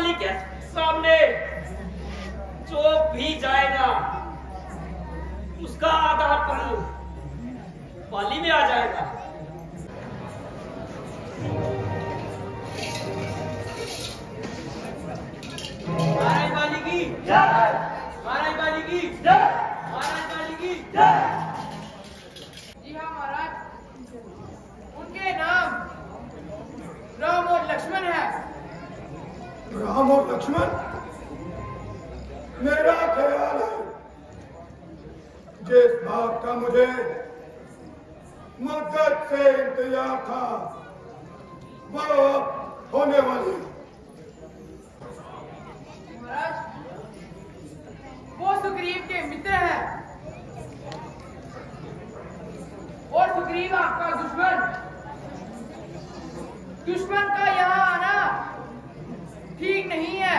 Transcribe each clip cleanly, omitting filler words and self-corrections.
पाली के सामने जो भी जाएगा उसका आधा पल पाली में आ जाएगा। महाराज पाली की जय, महाराज पाली की जय, महाराज पाली की जय। जी हाँ महाराज, उनके नाम राम और लक्ष्मण है। राम और लक्ष्मण? मेरा ख्याल है जिस बात का मुझे मुद्दत से इंतजार था वो होने वाली। महाराज, वो सुग्रीव के मित्र हैं और सुग्रीव आपका दुश्मन। दुश्मन का यहाँ आना ठीक नहीं है।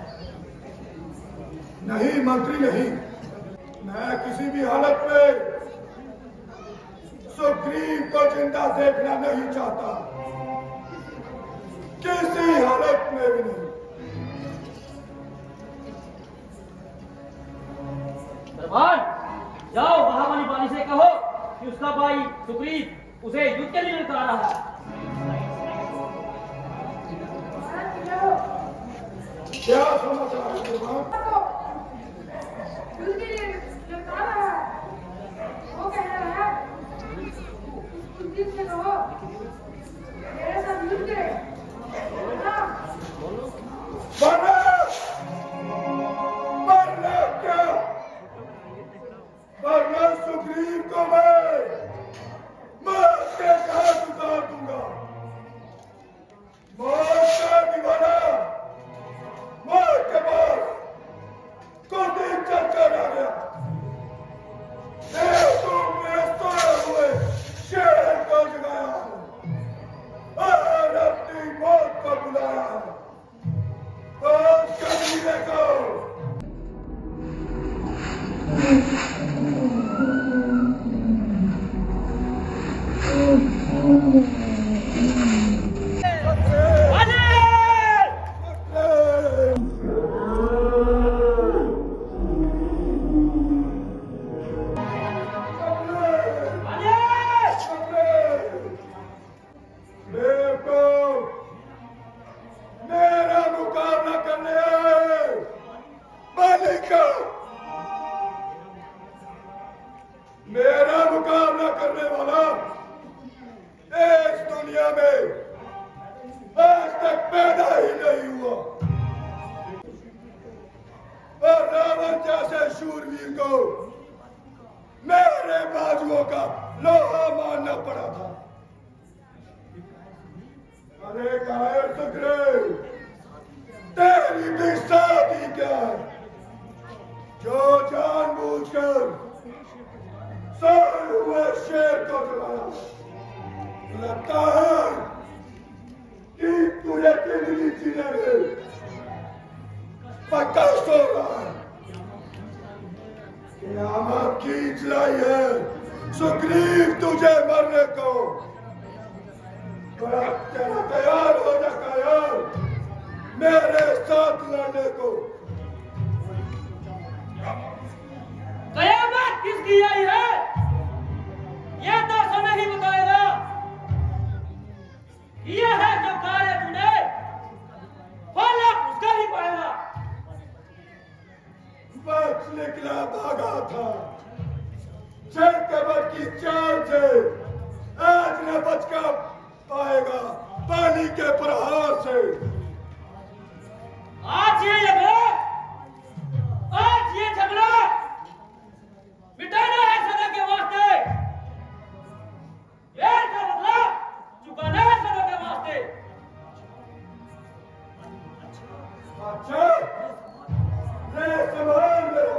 नहीं मंत्री नहीं, मैं किसी भी हालत में सुग्रीव को जिंदा देखना नहीं चाहता, किसी हालत में भी नहीं। दरबार जाओ, महाबली पाली से कहो कि उसका भाई सुग्रीव उसे युद्ध के लिए उतार रहा है। क्या समाचार है दरबार? युद्ध के लिए उतार रहा है। वो कह रहा है सुग्रीव से कहो मेरे साथ युद्ध करे। मरना क्या? वरना सुग्रीव को मैं मार के घाट उतार दूंगा। मौत का दीवाना मौत के बाद कोई चक्कर आ गया। तुमने सोए हुए शेर को जगाया और अपनी मौत को बुलाया और कबीले को मेरा मुकाबला करने वाला इस दुनिया में आज तक पैदा ही नहीं हुआ। और रावण जैसे शूरवीर को मेरे बाजुओं का लोहा मानना पड़ा था। अरे कायर सुग्रीव, तेरी भी शादी क्या है जो जानबूझकर सोए हुए शेर को जलाया? लगता है कि तुझे जिंदगी जीने में पक्का सो रहा है। क़यामत खींच लाई है सुग्रीव तुझे मरने को। बड़ा तेरा तैयार हो जाता यार मेरे साथ लड़ने को। कयामत किसकी आई है यह तो समय ही बताएगा। यह है जो कार्य तूने फल उसका ही पाएगा। बच निकला भागा था चल कबर की चाल से, आज न बच कर पाएगा पानी के प्रहार से। आज ये झगड़ा मिटाना है सदा के वास्ते। वेर का बदला चुकाना है सदा के वास्ते। अच्छा ले संभाल मेरा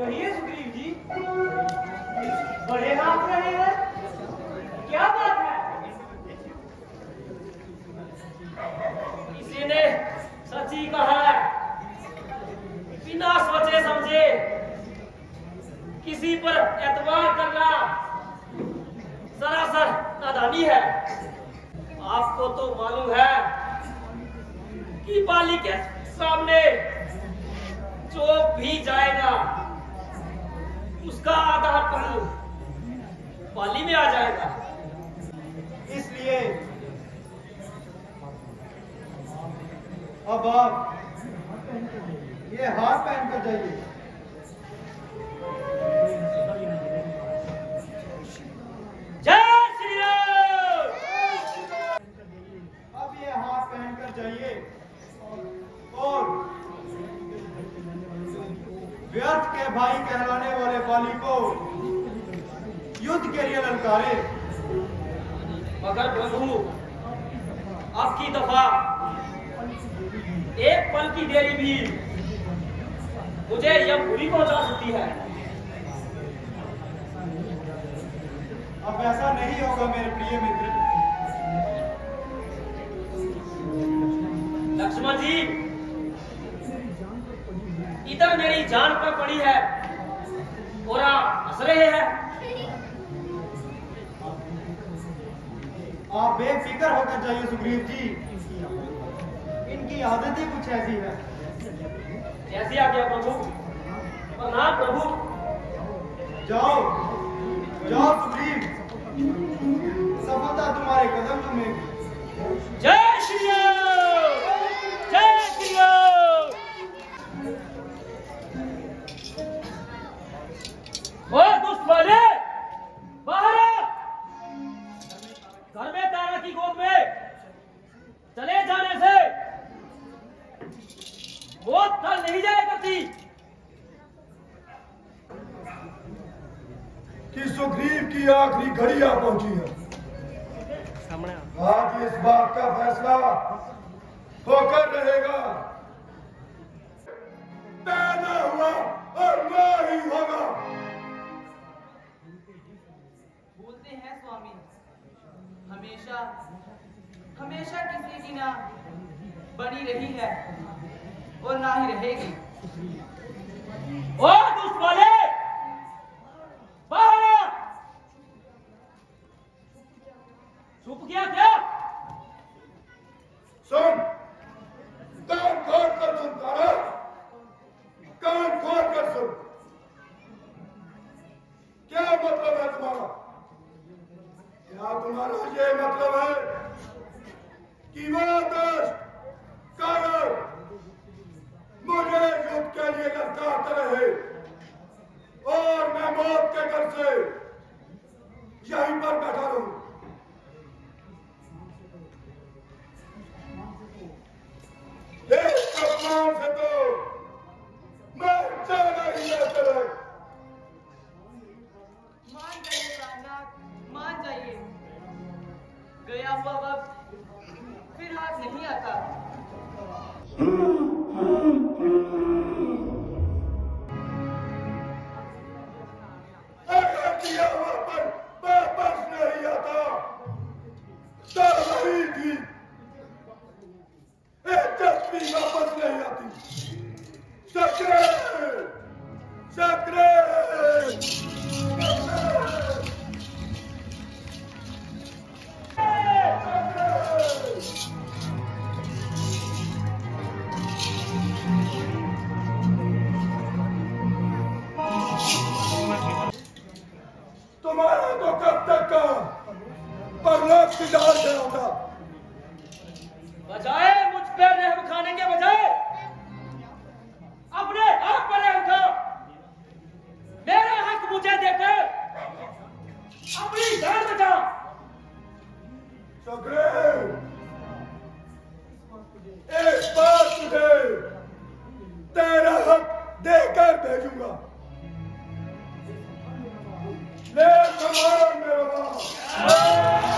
कहिए सुग्रीव जी, बड़े हाथ रहे हैं, क्या बात है? किसी ने सच ही कहा है, बिना सोचे समझे किसी पर एतबार करना सरासर नादानी है। आपको तो मालूम है कि बाली के सामने जो भी जाएगा उसका आधा पल बाली में आ जाएगा। इसलिए अब आप ये हार पहन कर जाइए। जय श्री राम। अब ये हार पहन कर जाइए और व्यर्थ के भाई कहलाने वाले बाली को युद्ध के लिए ललकारे। मगर प्रभु, अब की दफा एक पल की देरी भी मुझे यह बुरी पहुंचा सकती है। अब ऐसा नहीं होगा मेरे प्रिय मित्र। लक्ष्मण जी, इधर मेरी जान पर पड़ी है और आप हंस रहे हैं। आप बेफिक्र होकर जाइए सुग्रीव जी, इनकी आदत ही कुछ ऐसी है। जैसी आज्ञा प्रभु। प्रणाम प्रभु। जाओ जाओ सुग्रीव, सफलता तुम्हारे कदम चूमेगी। जय श्री राम। जय श्री राम। ओ दुष्ट वाले, बाहर आ। घर में तारा की गोद में चले जाने से मौत टल नहीं जाया करती। कि सुग्रीव की आखिरी घड़ी आ पहुंची है। आज इस बात का फैसला होकर रहेगा। पैदा हुआ और ना ही होगा। बोलते हैं स्वामी, हमेशा हमेशा किसी की ना बनी रही है और ना ही रहेगी। ओ दुष्ट वाले, बाहर आ। छुप गया क्या? सुन, कान खोल कर सुन तारा, कान खोल कर सुन। क्या मतलब है तुम्हारा? क्या तुम्हारा ये मतलब है कि वो दुष्ट कारण मुझे युद्ध के लिए ललकारते रहे और मैं मौत के डर से यहीं पर बैठा रहूं? इस अपमान से तो मैं जाना ही रहता है। मान जाइए प्राणनाथ, मान जाइए। गया हुआ वक्त फिर हाथ नहीं आता। अगर दिया हुआ पर वापस नहीं आता तो वही थी, दिलचस्पी वापस नहीं आती। सक्रे सक्रे तुम्हारा तो कब तक का परलोक की डाल से होगा। बजाय मुझ पर रहम खाने के बजाय अपने हक पर रहम खा। मेरा हक मुझे देकर अपनी जान बचा। सुग्रीव, एक बार तुझे तेरा हक देकर भेजूंगा। ले कमान मेरे पास।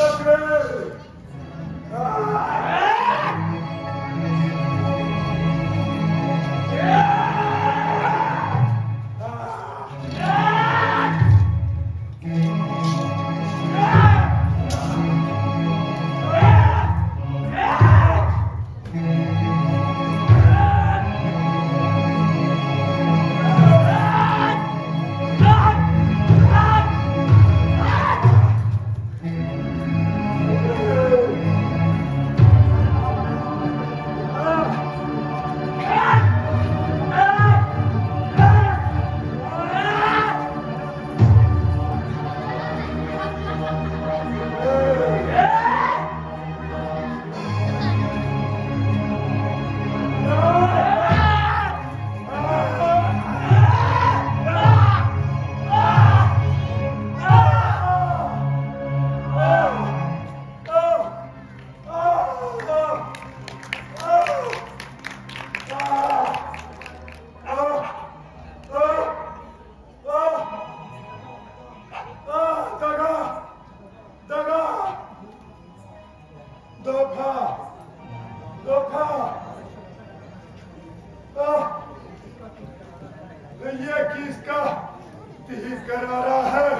ये किसका तीर करा रहा है?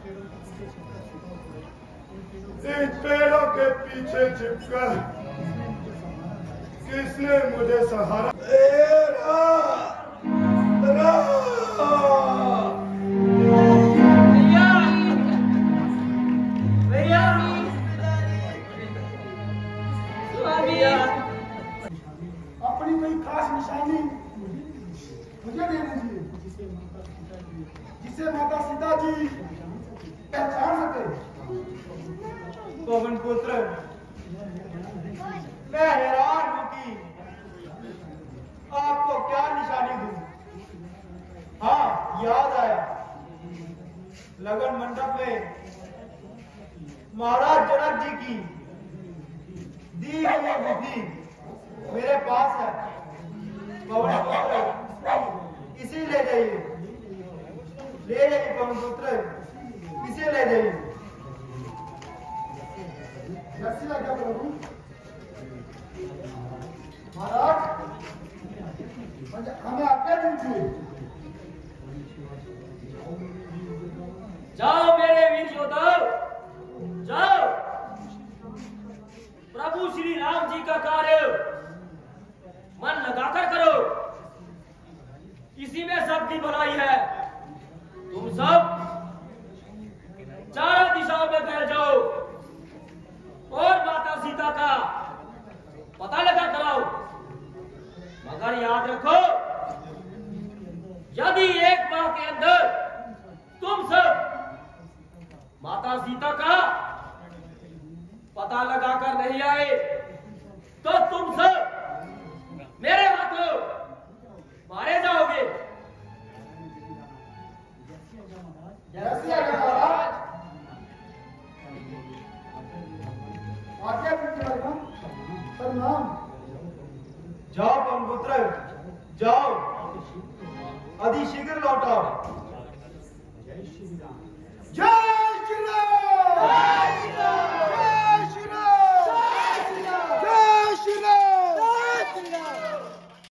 इन पेड़ों के पीछे छिपकर किसने मुझे सहारा? अपनी कोई खास निशानी मुझे दे दीजिए जिसे माता सीता जी पहचान सके। पवन पुत्र, मैं हैरान हूं कि आपको क्या निशानी दूं। हाँ, याद आया, लगन मंडप में महाराज जनक जी की दी हुई विधि मेरे पास है। पवन पुत्र, इसे ले जाइए, पवन पुत्र, इसे ले जाइए। कैसी आज्ञा प्रभु? महाराज, हमें आज्ञा दीजिए। जाओ मेरे वीर योद्धाओ, जाओ। प्रभु श्री राम जी का कार्य मन लगाकर करो, इसी में सबकी भलाई है। तुम सब चारों दिशाओं में फैल जाओ और माता सीता का पता लगा कराओ। मगर याद रखो, यदि एक माह के अंदर तुम सब माता सीता का पता लगाकर नहीं आए तो तुम सब मेरे हाथों मारे जाओगे। कैसी आज्ञा महाराज? आज्ञा दीजिए प्रणाम। जाओ पवन पुत्र, जाओ, अति शीघ्र लौटाओ।